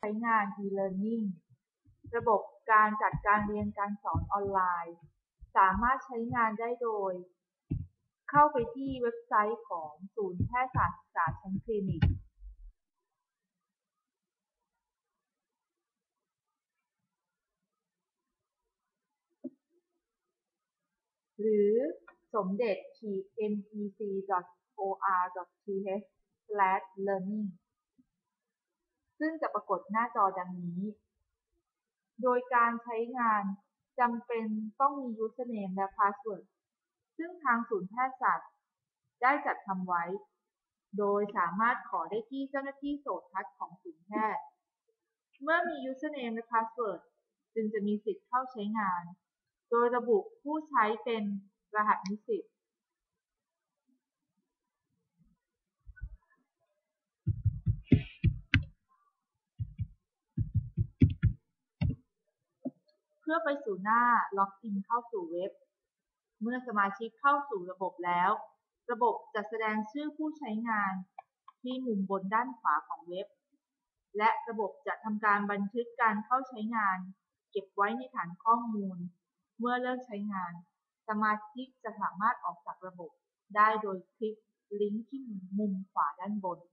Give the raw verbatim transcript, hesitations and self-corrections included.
ใช้งาน e-learning ระบบการจัดการเรียนการสอนออนไลน์สามารถใช้งานได้โดยเข้าไปที่เว็บไซต์ของศูนย์แพทยศาสตร์ศึกษาชั้นคลินิกหรือสมเด็จ เอ็ม อี ซี ดอท โอ อาร์ ดอท ที เอช สแลช เลอร์นิ่ง ซึ่งจะปรากฏหน้าจอดังนี้ โดยการใช้งานจำเป็นต้องมี Username และ Password ซึ่งทางศูนย์แพทยศาสตร์ได้จัดทำไว้ โดยสามารถขอได้ที่เจ้าหน้าที่โสตทัศน์ของศูนย์แพทย์ เมื่อมี Username และ Password จึงจะมีสิทธิ์เข้าใช้งาน โดยระบุผู้ใช้เป็นรหัสนิสิตเพื่อไปสู่หน้าล็อกอินเข้าสู่เว็บ เมื่อสมาชิกเข้าสู่ระบบแล้ว ระบบจะแสดงชื่อผู้ใช้งานที่มุมบนด้านขวาของเว็บ และระบบจะทำการบันทึกการเข้าใช้งานเก็บไว้ในฐานข้อมูล เมื่อเลิกใช้งาน สมาชิกจะสามารถออกจากระบบได้โดยคลิกลิงก์ที่มุมขวาด้านบน